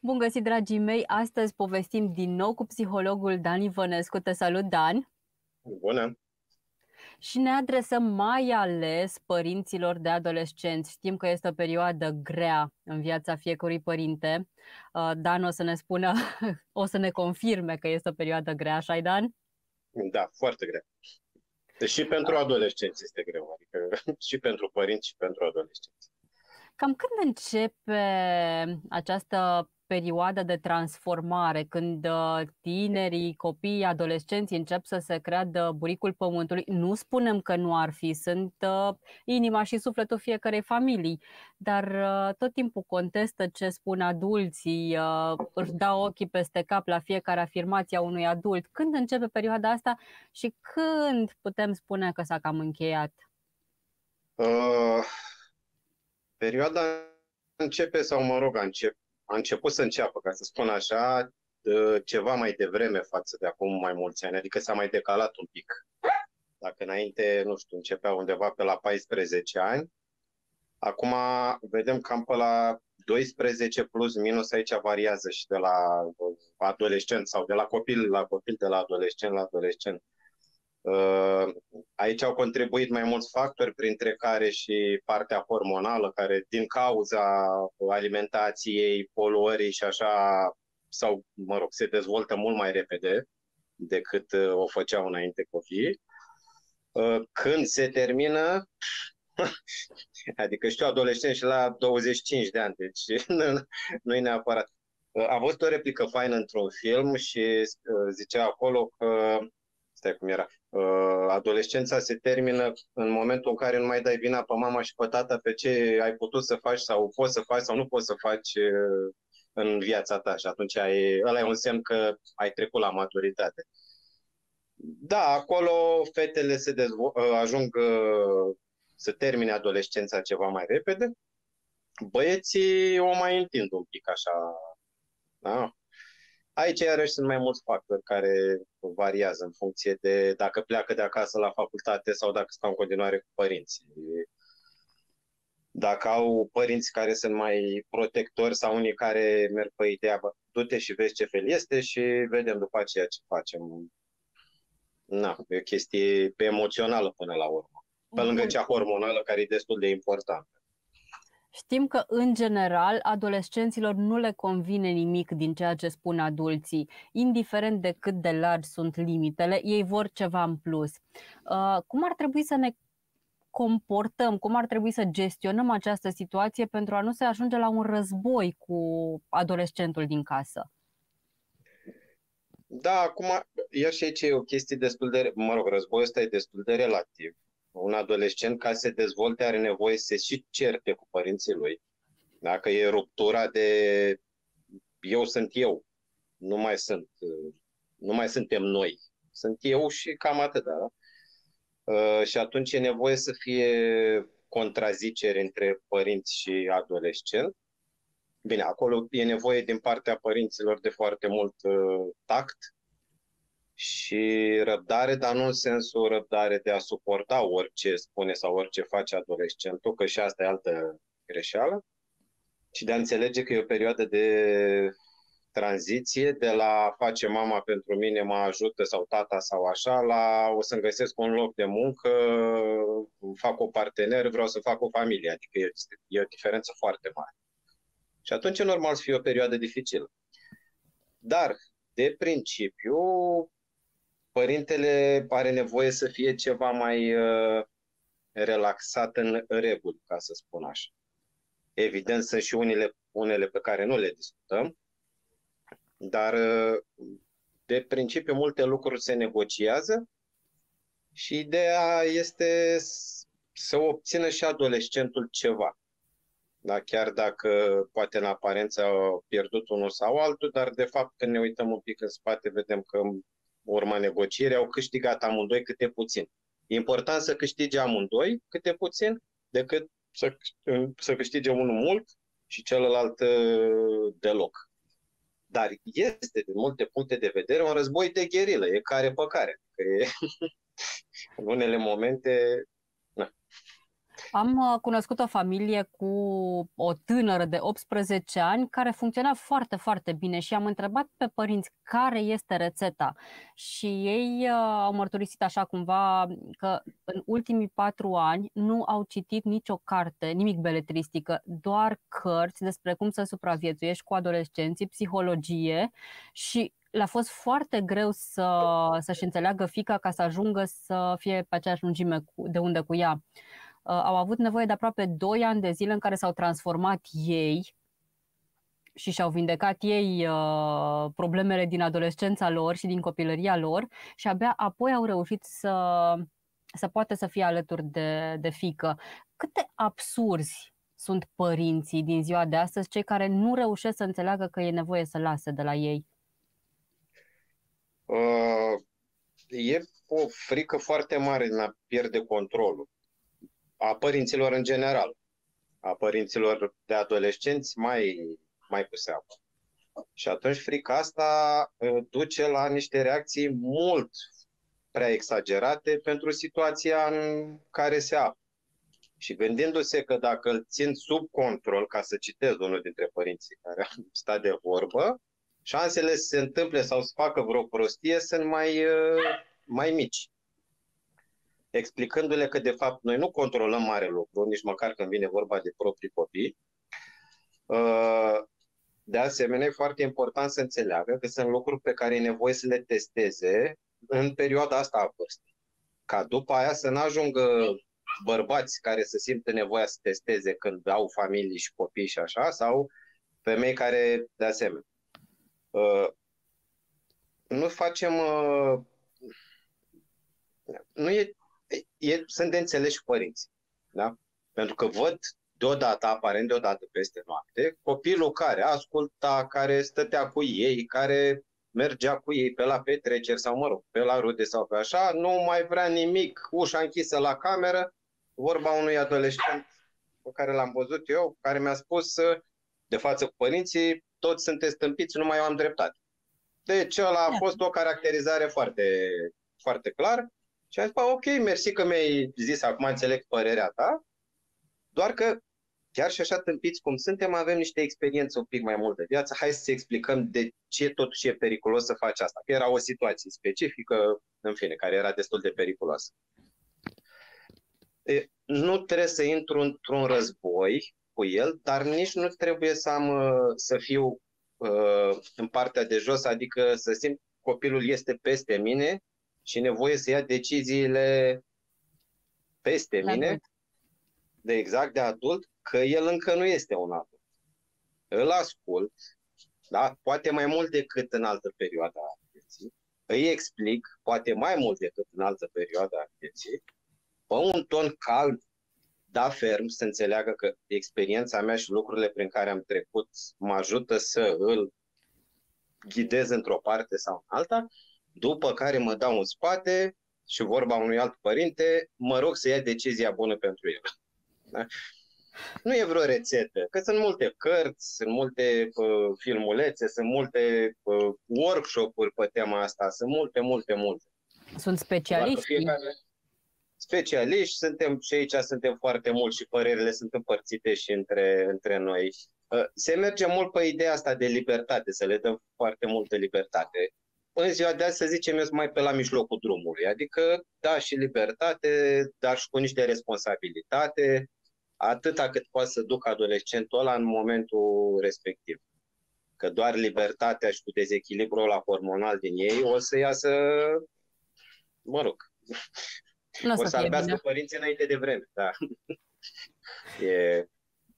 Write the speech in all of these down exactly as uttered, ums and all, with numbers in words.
Bun găsit, dragii mei! Astăzi povestim din nou cu psihologul Dan Ivănescu. Te salut, Dan! Bună! Și ne adresăm mai ales părinților de adolescenți. Știm că este o perioadă grea în viața fiecărui părinte. Uh, Dan o să ne spună, o să ne confirme că este o perioadă grea, așa-i, Dan? Da, foarte greu. Deci și pentru adolescenți este greu, adică și pentru părinți și pentru adolescenți. Cam când începe această perioadă de transformare, când uh, tinerii, copiii, adolescenții încep să se creadă buricul pământului? Nu spunem că nu ar fi, sunt uh, inima și sufletul fiecarei familii, dar uh, tot timpul contestă ce spun adulții, uh, își dau ochii peste cap la fiecare afirmație a unui adult. Când începe perioada asta și când putem spune că s-a cam încheiat? Uh, perioada începe, sau mă rog, a, încep, a început să înceapă, ca să spun așa, uh, ceva mai devreme față de acum mai mulți ani, adică s-a mai decalat un pic. Dacă înainte, nu știu, începea undeva pe la paisprezece ani, acum vedem cam pe la doisprezece plus minus, aici variază și de la adolescent sau de la copil la copil, de la adolescent la adolescent. Aici au contribuit mai mulți factori, printre care și partea hormonală, care din cauza alimentației, poluării și așa, sau, mă rog, se dezvoltă mult mai repede decât o făceau înainte copiii. Când se termină, adică știu adolescent și la douăzeci și cinci de ani, deci nu e neapărat. A văzut o replică faină într-un film și zicea acolo că, stai cum era, adolescența se termină în momentul în care nu mai dai vina pe mama și pe tata pe ce ai putut să faci sau poți să faci sau nu poți să faci în viața ta, și atunci e, ăla e un semn că ai trecut la maturitate. Da, acolo fetele se dezvo- ajung să termine adolescența ceva mai repede, băieții o mai întind un pic așa. Da? Aici iarăși sunt mai mulți factori care variază în funcție de dacă pleacă de acasă la facultate sau dacă stau în continuare cu părinții. Dacă au părinți care sunt mai protectori sau unii care merg pe ideea, bă, du-te și vezi ce fel este și vedem după aceea ce facem. Na, e o chestie emoțională până la urmă. Pe lângă Bun. cea hormonală, care e destul de importantă. Știm că, în general, adolescenților nu le convine nimic din ceea ce spun adulții. Indiferent de cât de largi sunt limitele, ei vor ceva în plus. Uh, cum ar trebui să ne comportăm, cum ar trebui să gestionăm această situație pentru a nu se ajunge la un război cu adolescentul din casă? Da, acum, iar și aici e o chestie destul de, mă rog, războiul ăsta e destul de relativ. Un adolescent, ca să se dezvolte, are nevoie să se și certe cu părinții lui. Dacă e ruptura de eu sunt eu, nu mai sunt, nu mai suntem noi, sunt eu și cam atât, da? Uh, și atunci e nevoie să fie contraziceri între părinți și adolescent. Bine, acolo e nevoie din partea părinților de foarte mult uh, tact și răbdare, dar nu în sensul răbdare de a suporta orice spune sau orice face adolescentul, că și asta e altă greșeală, ci de a înțelege că e o perioadă de tranziție de la face mama pentru mine, mă ajută, sau tata sau așa, la o să-mi găsesc un loc de muncă, fac o partener, vreau să fac o familie, adică e, e o diferență foarte mare. Și atunci e normal să fie o perioadă dificilă. Dar, de principiu, părintele are nevoie să fie ceva mai uh, relaxat în reguli, ca să spun așa. Evident, sunt și unele, unele pe care nu le discutăm, dar uh, de principiu multe lucruri se negociază și ideea este să obțină și adolescentul ceva. Da, chiar dacă poate în aparență au pierdut unul sau altul, dar de fapt când ne uităm un pic în spate, vedem că în urma negocierii au câștigat amândoi câte puțin. E important să câștige amândoi câte puțin, decât să, să câștige unul mult și celălalt deloc. Dar este, din multe puncte de vedere, un război de gherilă, e care pe care. Că e, în unele momente... Na. Am uh, cunoscut o familie cu o tânără de optsprezece ani care funcționa foarte, foarte bine și am întrebat pe părinți care este rețeta și ei uh, au mărturisit așa cumva că în ultimii patru ani nu au citit nicio carte, nimic beletristică, doar cărți despre cum să supraviețuiești cu adolescenții, psihologie și le-a fost foarte greu să, să-și înțeleagă fiica ca să ajungă să fie pe aceeași lungime cu, de undă cu ea. Au avut nevoie de aproape doi ani de zile în care s-au transformat ei și și-au vindecat ei uh, problemele din adolescența lor și din copilăria lor și abia apoi au reușit să, să poată să fie alături de, de fiică. Cât de absurzi sunt părinții din ziua de astăzi, cei care nu reușesc să înțeleagă că e nevoie să lase de la ei? Uh, e o frică foarte mare în a pierde controlul. A părinților în general, a părinților de adolescenți mai, mai cu seamă. Și atunci frica asta uh, duce la niște reacții mult prea exagerate pentru situația în care se află. Și gândindu-se că dacă îl țin sub control, ca să citez unul dintre părinții care am stat de vorbă, șansele să se întâmple sau să facă vreo prostie sunt mai, uh, mai mici. Explicându-le că, de fapt, noi nu controlăm mare lucru, nici măcar când vine vorba de proprii copii. De asemenea, e foarte important să înțeleagă că sunt lucruri pe care e nevoie să le testeze în perioada asta a vârstei. Ca după aia să nu ajungă bărbați care să simtă nevoia să testeze când au familii și copii și așa, sau femei care, de asemenea. Nu facem... Nu e E, sunt de înțeleși părinți, da? Pentru că văd deodată, aparent deodată peste noapte, copilul care asculta, care stătea cu ei, care mergea cu ei pe la petreceri sau, mă rog, pe la rude sau pe așa, nu mai vrea nimic, ușa închisă la cameră, vorba unui adolescent pe care l-am văzut eu, care mi-a spus de față cu părinții, toți sunteți stâmpiți, numai eu am dreptate. Deci ăla a fost o caracterizare foarte, foarte clară. Și am zis, ok, mersi că mi-ai zis, acum înțeleg părerea ta, doar că chiar și așa tâmpiți cum suntem, avem niște experiențe un pic mai mult de viață, hai să explicăm de ce totuși e periculos să faci asta. Că era o situație specifică, în fine, care era destul de periculoasă. E, nu trebuie să intru într-un război cu el, dar nici nu trebuie să, am, să fiu uh, în partea de jos, adică să simt copilul este peste mine și nevoie să ia deciziile peste de mine, adult. de exact de adult, că el încă nu este un adult. Îl ascult, da? Poate mai mult decât în altă perioadă a vieții, îi explic, poate mai mult decât în altă perioadă a vieții, pe un ton calm, da, ferm, să înțeleagă că experiența mea și lucrurile prin care am trecut mă ajută să îl ghidez într-o parte sau în alta, după care mă dau în spate și vorba unui alt părinte, mă rog să ia decizia bună pentru el. Da? Nu e vreo rețetă, că sunt multe cărți, sunt multe uh, filmulețe, sunt multe uh, workshop-uri pe tema asta, sunt multe, multe, multe. Sunt specialiști. Fiecare... Specialiști, suntem și aici suntem foarte mulți și părerile sunt împărțite și între, între noi. Uh, se merge mult pe ideea asta de libertate, să le dăm foarte multă libertate. În ziua de azi, să zicem, eu sunt mai pe la mijlocul drumului, adică da și libertate, dar și cu niște responsabilitate, atâta cât poate să ducă adolescentul ăla în momentul respectiv. Că doar libertatea și cu dezechilibrul ăla hormonal din ei o să iasă, mă rog, nu o să albească părinții înainte de vreme. Da. e...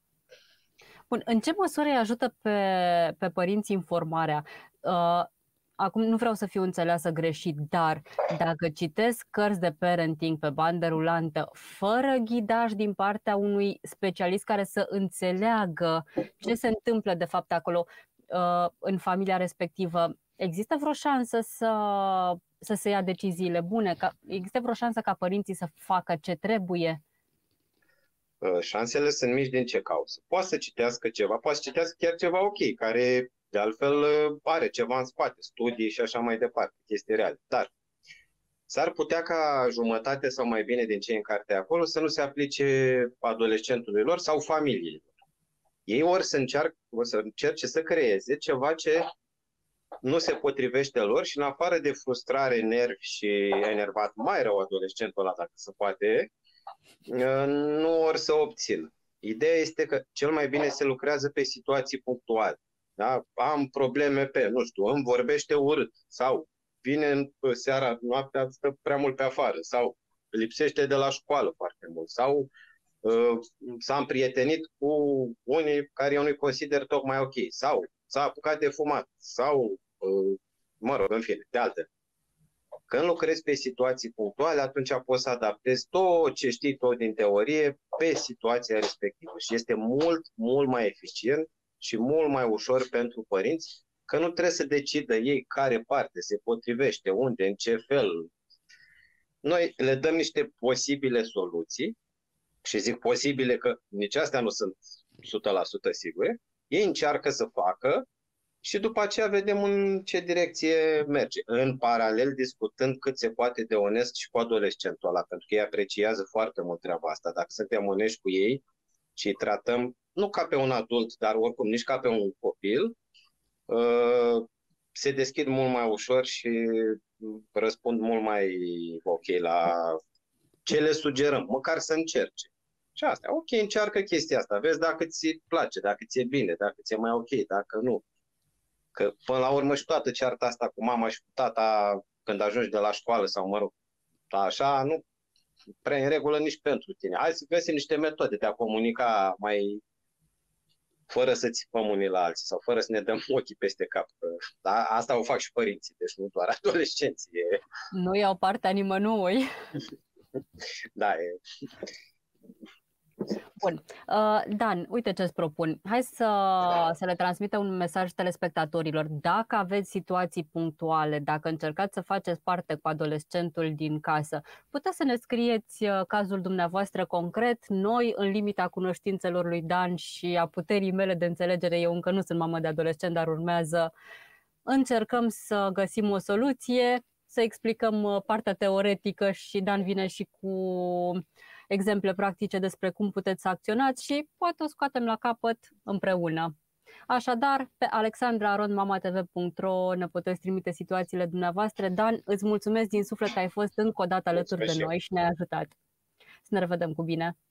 Bun, în ce măsură îi ajută pe, pe părinți informarea? Uh, Acum nu vreau să fiu înțeleasă greșit, dar dacă citesc cărți de parenting pe bandă rulantă, fără ghidaj din partea unui specialist care să înțeleagă ce se întâmplă de fapt acolo în familia respectivă, există vreo șansă să, să se ia deciziile bune? Există vreo șansă ca părinții să facă ce trebuie? Șansele sunt mici din ce cauză. Poate să citească ceva, poate să citească chiar ceva ok, care de altfel are ceva în spate, studii și așa mai departe, chestii reale. Dar S-ar putea ca jumătate sau mai bine din cei în carte acolo să nu se aplice adolescentului lor sau familiei. Ei ori să, încearcă, o să încerce să creeze ceva ce nu se potrivește lor și în afară de frustrare, nervi și enervat, mai rău adolescentul ăla dacă se poate, nu or să obțin. Ideea este că cel mai bine se lucrează pe situații punctuale. Da? Am probleme pe, nu știu, îmi vorbește urât sau vine în seara, noaptea, stă prea mult pe afară sau lipsește de la școală foarte mult sau uh, s-a împrietenit cu unii care eu nu-i consider tocmai ok sau s-a apucat de fumat sau, uh, mă rog, în fine, de alte. Când lucrezi pe situații punctuale, atunci poți să adaptezi tot ce știi tot din teorie pe situația respectivă și este mult, mult mai eficient și mult mai ușor pentru părinți, că nu trebuie să decidă ei care parte se potrivește, unde, în ce fel. Noi le dăm niște posibile soluții și zic posibile că nici astea nu sunt o sută la sută sigure. Ei încearcă să facă și după aceea vedem în ce direcție merge. În paralel, discutând cât se poate de onest și cu adolescentul ăla, pentru că ei apreciază foarte mult treaba asta. Dacă suntem onești cu ei și îi tratăm nu ca pe un adult, dar oricum nici ca pe un copil, se deschid mult mai ușor și răspund mult mai ok la ce le sugerăm, măcar să încerce. Și asta, ok, încearcă chestia asta, vezi dacă ți place, dacă ți-e bine, dacă ți-e mai ok, dacă nu. Că până la urmă și toată cearta asta cu mama și cu tata când ajungi de la școală sau mă rog, așa, nu prea în regulă nici pentru tine. Hai să găsim niște metode de a comunica mai fără să țipăm unii la alții sau fără să ne dăm ochii peste cap. Da? Asta o fac și părinții, deci nu doar adolescenții. Nu iau partea nimănui. Da, e... Bun. Uh, Dan, uite ce îți propun. Hai să, să le transmită un mesaj telespectatorilor. Dacă aveți situații punctuale, dacă încercați să faceți parte cu adolescentul din casă, puteți să ne scrieți cazul dumneavoastră concret. Noi, în limita cunoștințelor lui Dan și a puterii mele de înțelegere, eu încă nu sunt mamă de adolescent, dar urmează, încercăm să găsim o soluție, să explicăm partea teoretică și Dan vine și cu exemple practice despre cum puteți să acționați și poate o scoatem la capăt împreună. Așadar, pe alexandra arond mama t v punct r o ne puteți trimite situațiile dumneavoastră. Dan, îți mulțumesc din suflet că ai fost încă o dată alături de noi și ne-ai ajutat. Să ne revedem cu bine!